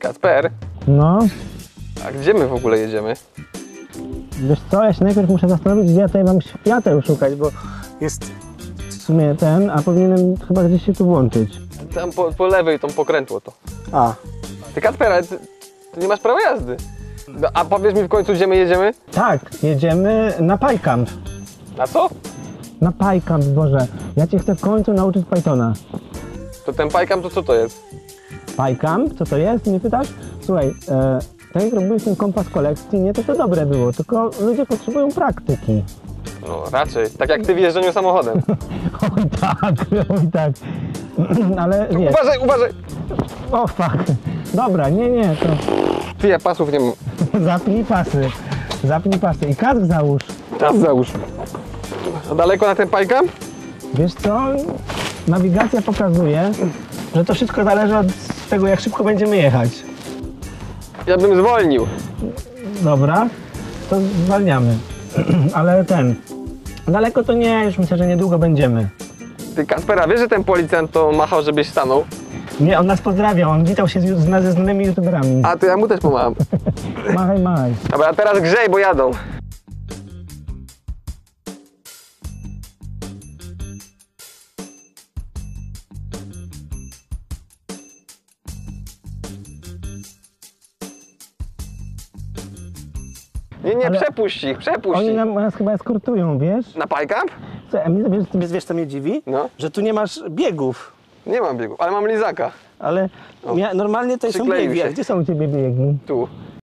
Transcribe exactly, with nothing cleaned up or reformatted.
Kacper, No, a gdzie my w ogóle jedziemy? wiesz co, ja się najpierw muszę zastanowić, gdzie ja tutaj mam świateł szukać, bo jest w sumie ten, a powinienem chyba gdzieś się tu włączyć. Tam po, po lewej tą pokrętło to. A, Ty Kacper, ale ty, ty nie masz prawa jazdy. No, a powiedz mi w końcu, gdzie my jedziemy? tak, jedziemy na PyCamp. Na co? Na PyCamp, Boże. Ja cię chcę w końcu nauczyć Pythona. To ten pajkam to co to jest? PyCamp, co to jest? Nie pytasz? Słuchaj, e, tak jak robiłeś ten kompas kolekcji, nie, to to dobre było, tylko ludzie potrzebują praktyki. No raczej, tak jak ty w jeżdżeniu samochodem. Oj tak, oj tak. Ale wiesz... Uważaj, uważaj! O fuck. Dobra, nie, nie, to Ty, ja pasów nie mam. zapnij pasy. Zapnij pasy i kask załóż. Czas załóż. A daleko na ten pajkam? Wiesz co? Nawigacja pokazuje, że to wszystko zależy od tego, jak szybko będziemy jechać. Ja bym zwolnił. Dobra, to zwalniamy. Ale ten, daleko to nie, już myślę, że niedługo będziemy. Ty Kacpera, wiesz, że ten policjant to machał, żebyś stanął? Nie, on nas pozdrawia, on witał się z, z, ze znanymi youtuberami. A to ja mu też pomagam. Machaj, machaj. Dobra, a teraz grzej, bo jadą. Nie, nie, Ale przepuść ich, przepuść Oni ich. nam, nas chyba eskortują, wiesz? Na pajkamp? Co, a mnie, wiesz, wiesz, wiesz, co mnie dziwi? No. Że tu nie masz biegów. Nie mam biegu, ale mam lizaka. Ale mia- normalnie tutaj są przykleił biegi. się. A gdzie są u ciebie biegi? Tu.